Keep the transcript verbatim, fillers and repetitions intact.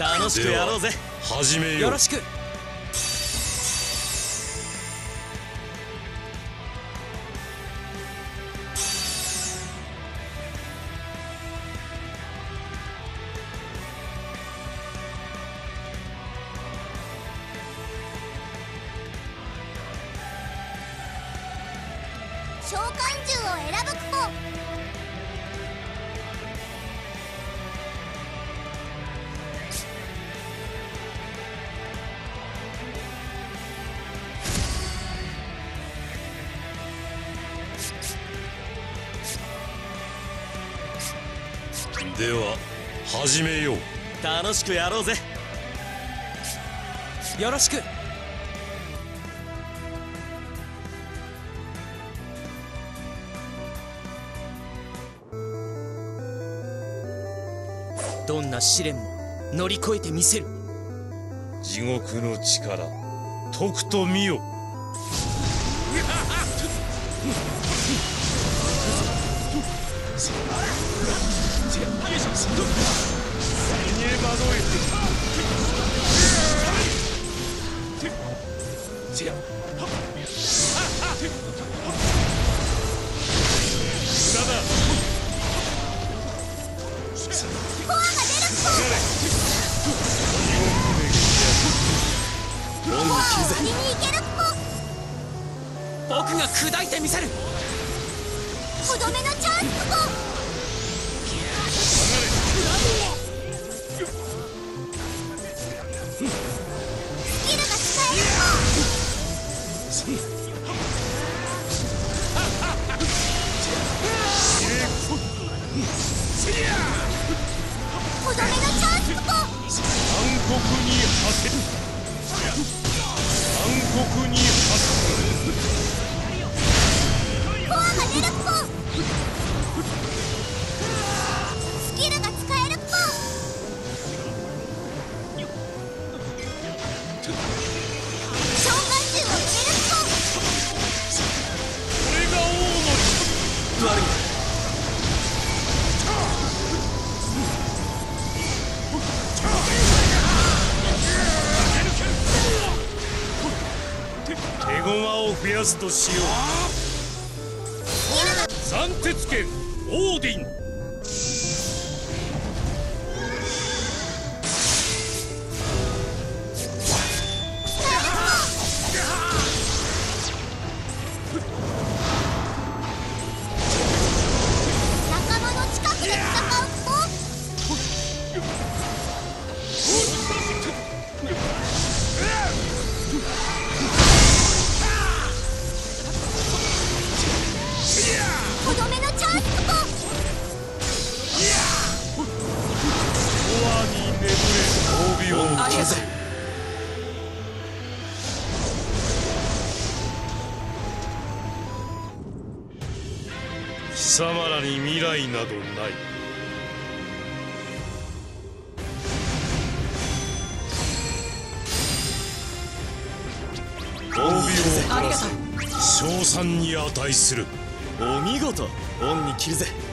楽しくやろうぜ。 始めよう。 よろしく。 召喚獣を選ぶ子。 では始めよう。 楽しくやろうぜ。よろしく。どんな試練も乗り越えてみせる。 地獄の力とくと見よ。 僕が砕いてみせる。 とどめのチャンス子。スキルが使える子。とどめのチャンス子。 暗黒に果てる。暗黒に果てる。 コアが出るっぽ。スキルが使えるっぽ。召喚獣を入れるっぽ。 これが王の悪い。 手駒を増やすとしよう。三鉄拳オーディン。 仲間の近くで戦う子。とどめのチャンス子。 コアに眠れ。褒美をありがとう。 貴様らに未来などない。褒美をありがと贈らせ称賛に値する。 う。お見事。恩に着るぜ。